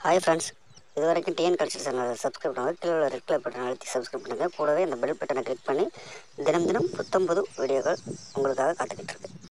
Hi friends, இது வரைக்கும் TN culture சேனலை சப்ஸ்கிரைப் பண்ணுங்கள். கீழே உள்ள ரெட் கலர் பட்டன் அழுத்தி சப்ஸ்கிரைப் பண்ணுங்கள். கூடவே இந்த பெல் பட்டனை கிளிக் பண்ணி தினம் தினம் புத்தம் புது வீடியோக்கள் உங்களுக்காக காத்துக்கிட்டு இருக்கு.